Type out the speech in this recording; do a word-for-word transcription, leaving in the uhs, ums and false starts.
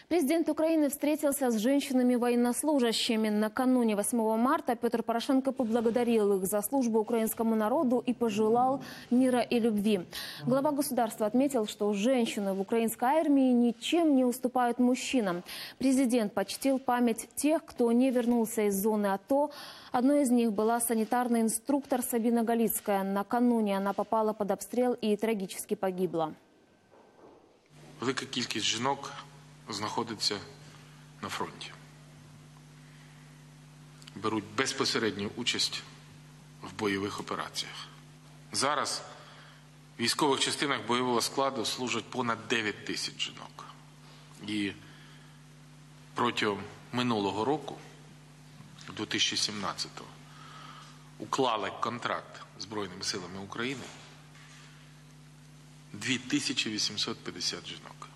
Президент Украины встретился с женщинами-военнослужащими. Накануне восьмого марта Петр Порошенко поблагодарил их за службу украинскому народу и пожелал мира и любви. Глава государства отметил, что женщины в украинской армии ничем не уступают мужчинам. Президент почтил память тех, кто не вернулся из зоны АТО. Одной из них была санитарный инструктор Сабина Галицкая. Накануне она попала под обстрел и трагически погибла. Велика кількість жінок знаходиться на фронті. Беруть безпосередню участь в бойових операціях. Зараз в військових частинах бойового складу служать понад дев'ять тисяч жінок. І протягом минулого року, дві тисячі сімнадцятого, уклали контракт з Збройними силами України дві тисячі вісімсот п'ятдесят жінок.